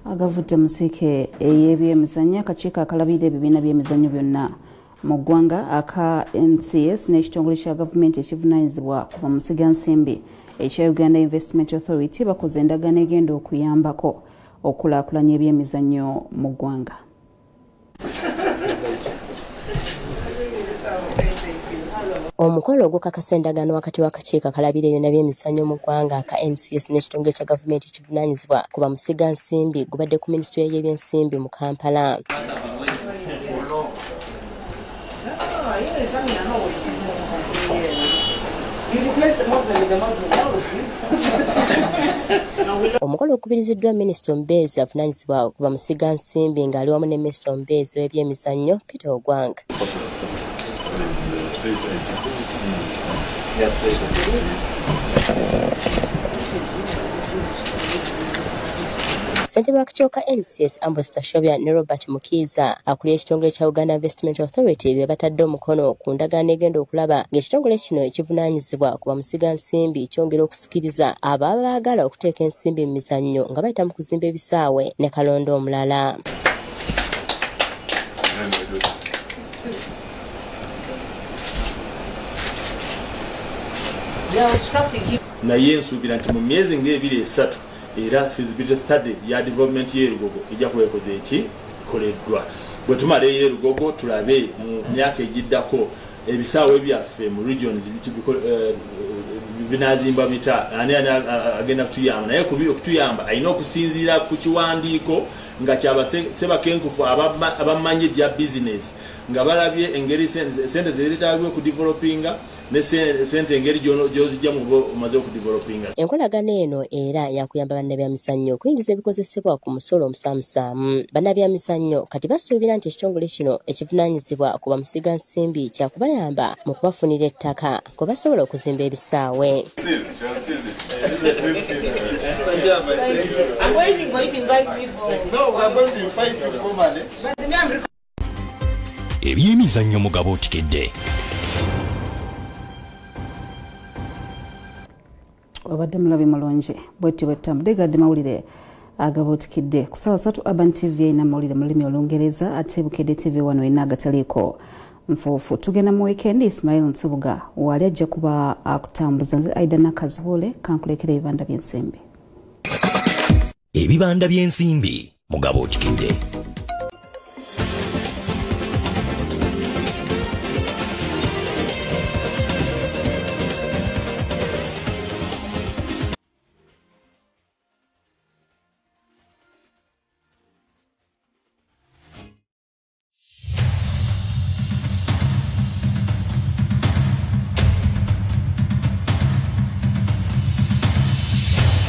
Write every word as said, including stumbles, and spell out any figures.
agavudde musike ey'ebyemizannyo akakiiko akalabirira ebibiina by'emizannyo byonna mu ggwanga aka N C S n'ekitongole kya gavumenti ekivunaanyizibwa ku bamusigansimbi ekya Uganda Investment Authority bakoze endagaano egenda okuyambako okkulaakulanya ebyemizannyo mu ggwanga. Omukolo ogukakasa endagaano wakati w'akakiiko akalabirira ebyonna by'emizannyo mu ggwanga aka N C S n'ekitongole kya gavumenti ekivunaanyizibwa ku bamusigansimbi gubadde ku minisitule y'ebyensimbi mu Kampala. Omukolo okubiriziddwa minisita omubeezi avunaanyizibwa ku bamusigansimbi ng'ali wamu ne minisita omubeezi w'ebyemizannyo Peter Ogwanga. Ssentebe w'akakiiko ka N C S Ambrose Tashobya ne Robert Mukiiza akulira ekitongole kya Uganda Investment Authority be batadde omukono ku ndagaano egenda okulaba ng'ekitongole kino ekivunaanyizibwa ku bamusigansimbi kyongera okusikiriza ababa baagala okuteeka ensimbi mu mizannyo nga bayita mu kuzimba ebisaawe ne kalonda omulala. naye nsuubira nti mu myezi ng'ebiri esatu era feasibility study ya development y'erugogo ejja kuba ekoze eki koleddwa bwe tumala ey'erugogo tulabe mu myaka egiddako ebisaawe byaffe mu regions binazimba bita ani agenda kutuyamba naye kubi okutuyamba alina okusinziira ku kiwandiiko nga kyabasebakenkufu abamanyi ebya business nga balabye engeri sente zeeretaagiwe ku developinga ne sente engeri gy'ozijja mu omaze okudevelopinga. Enkolagana eno era yakuyamba bannabyamizannyo okuyingiza ebikozesebwa ku musolo omusaamusaamu. Bannabyamizannyo kati basuubira nti ekitongole kino ekivunaanyizibwa ku bamusigansimbi kyakubayamba mu kubafunira ettaka kwe basobola okuzimba ebisaawe. Ebyemizannyo mugabo Bukedde. Obadde mulabi mulungi bweti bwetambudde gadde mawulire agaba Bukedde ku ssaawa ssatu Urban T V erina amawulire mu lulimi olungereza ate Bukedde T V wano erina agataliiko nfuufu. Tugenda mu weekend Ismail Nsubuga wali ajja kuba akutambuza nze Aida Nakazibule kankulekera ebibanda by'ensimbi. Ebibanda by'ensimbi mugabo Bukedde.